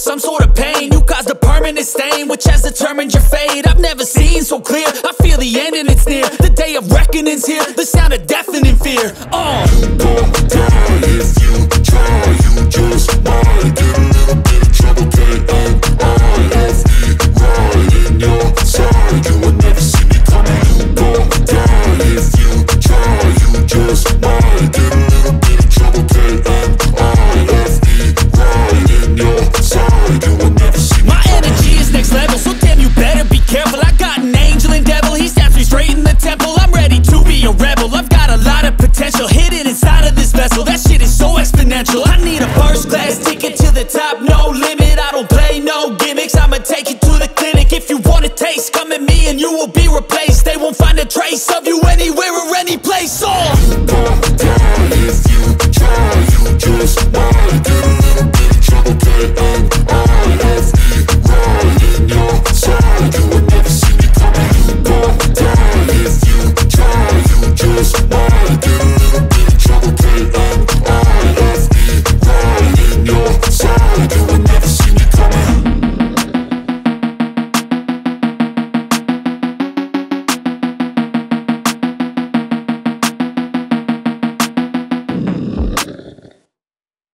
some sort of pain. You caused a permanent stain, which has determined your fate. I've never seen so clear, I feel the end and it's near. The day of reckoning's here, the sound of deafening fear. You gon' die if you try, you just might get a little bit of trouble, K-A-I-F-E, right in your side. You will never see me coming. You gon' die if you try, you just might get a little bit of trouble, K-A-I-F-E, right in your side. You will never see me. My energy is next level, so damn you better be careful. I got an angel and devil, he stabs me straight in the temple. I'm ready to be a rebel, I've got a lot of potential hidden inside of this vessel. That shit is so exponential. I need a first class ticket to the top, no limit. I don't play no gimmicks, I'ma take you to the clinic. If you want a taste, come at me and you will be replaced. They won't find a trace of you anywhere or any place. You gon' die if you try, you just might